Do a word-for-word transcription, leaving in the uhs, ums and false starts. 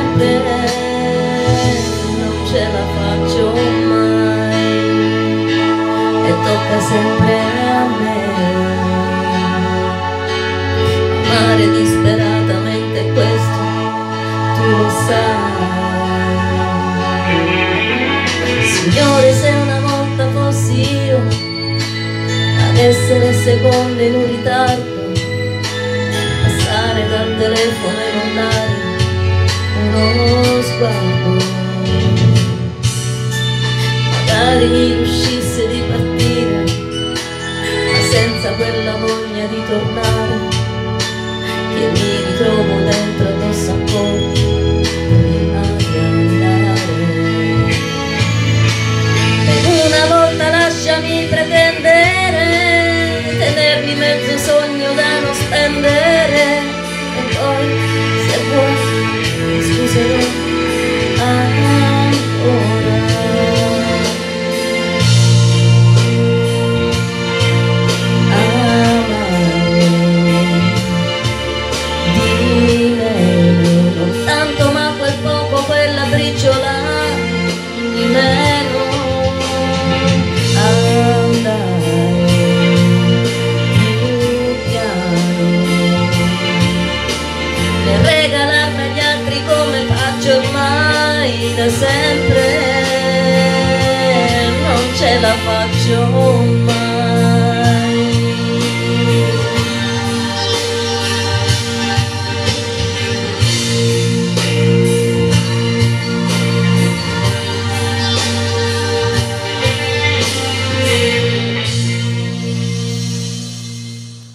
sempre, non ce la faccio mai, e tocca sempre a me amare disperatamente, questo tu lo sai. Signore, se una volta fossi io ad essere seconda in un ritardo, passare dal telefono e non dare uno sguardo, magari riuscisse di partire, ma senza quella voglia di tornare che mi ritrovo dentro addosso ancora prima di andare. Per una volta lasciami pretendere, tenermi mezzo sogno da non spendere, e poi se vuoi mi scuserò ancora. Amare di meno, non tanto ma quel poco, quella briciola di meno. Andare regalarmi agli altri come faccio ormai da sempre, non ce la faccio